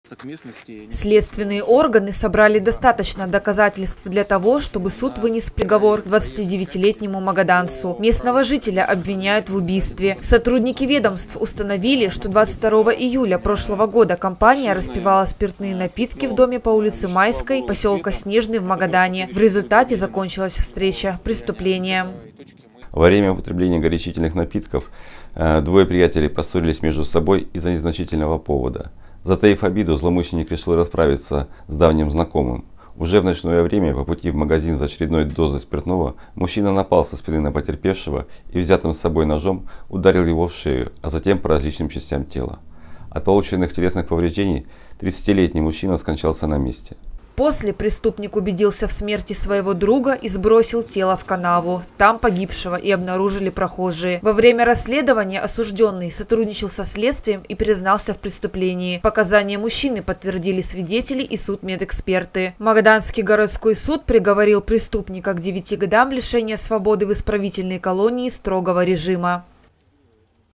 Следственные органы собрали достаточно доказательств для того, чтобы суд вынес приговор 29-летнему магаданцу. Местного жителя обвиняют в убийстве. Сотрудники ведомств установили, что 22 июля прошлого года компания распивала спиртные напитки в доме по улице Майской, поселка Снежный в Магадане. В результате закончилась встреча преступлением. Во время употребления горячительных напитков двое приятелей поссорились между собой из-за незначительного повода. Затаив обиду, злоумышленник решил расправиться с давним знакомым. Уже в ночное время, по пути в магазин за очередной дозой спиртного, мужчина напал со спины на потерпевшего и взятым с собой ножом ударил его в шею, а затем по различным частям тела. От полученных телесных повреждений 30-летний мужчина скончался на месте. После преступник убедился в смерти своего друга и сбросил тело в канаву. Там погибшего и обнаружили прохожие. Во время расследования осужденный сотрудничал со следствием и признался в преступлении. Показания мужчины подтвердили свидетели и судмедэксперты. Магаданский городской суд приговорил преступника к 9 годам лишения свободы в исправительной колонии строгого режима.